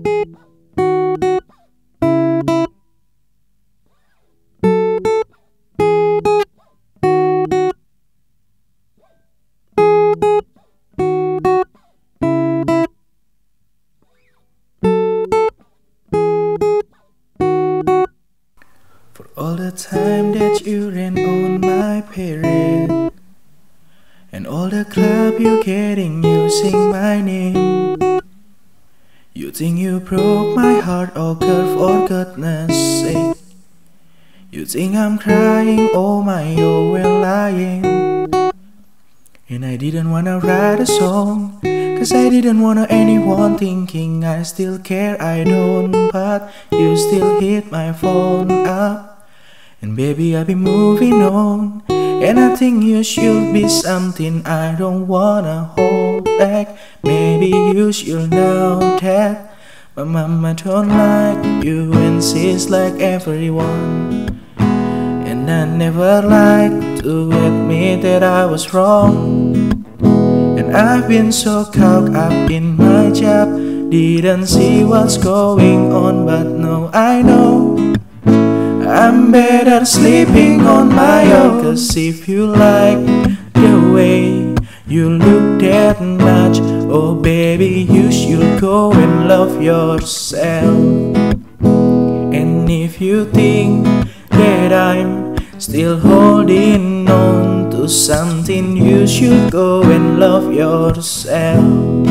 For all the time that you ran on my parade, and all the club you getting using my name. You think you broke my heart, oh girl, for goodness sake. You think I'm crying, oh my, oh we're lying. And I didn't wanna write a song, cause I didn't wanna anyone thinking I still care, I don't. But you still hit my phone up, and baby I've been moving on. And I think you should be something I don't wanna hold back. Maybe you should know that my mama don't like you, and she's like everyone. And I never like to admit that I was wrong. And I've been so caught up in my job, didn't see what's going on. But now I know I'm better sleeping on my own. Cause if you like the way you look that much, oh baby, you should go and love yourself. And if you think that I'm still holding on to something, you should go and love yourself.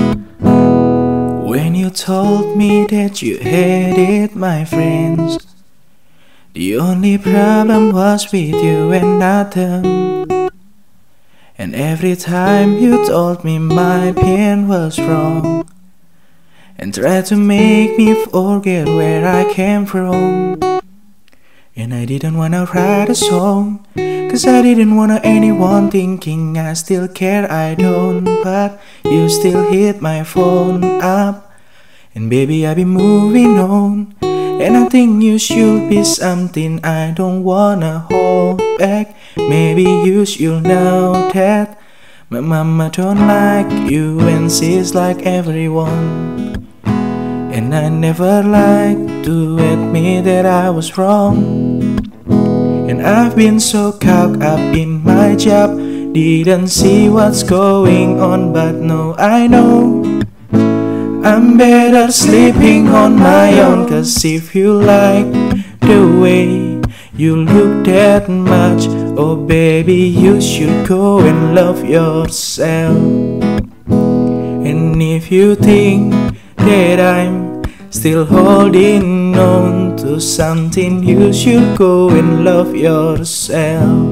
When you told me that you hated my friends, the only problem was with you and not them. And every time you told me my pain was wrong, and tried to make me forget where I came from. And I didn't wanna write a song, cause I didn't wanna anyone thinking I still care, I don't. But you still hit my phone up, and baby I've been moving on. And I think you should be something I don't wanna hold back. Maybe you should know that my mama don't like you, and she's like everyone. And I never like to admit that I was wrong. And I've been so caught up in my job, didn't see what's going on. But now I know I'm better sleeping on my own. Cause if you like the way you look that much, oh baby, you should go and love yourself. And if you think that I'm still holding on to something, you should go and love yourself.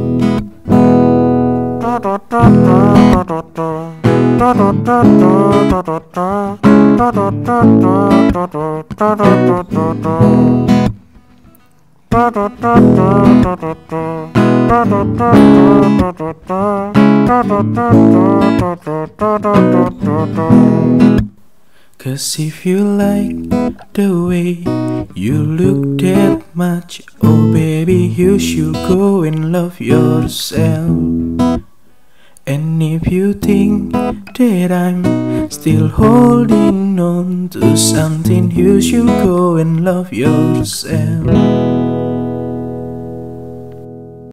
Cause if you like the way you look that much, oh baby, you should go and love yourself. And if you think that I'm still holding on to something, you should go and love yourself.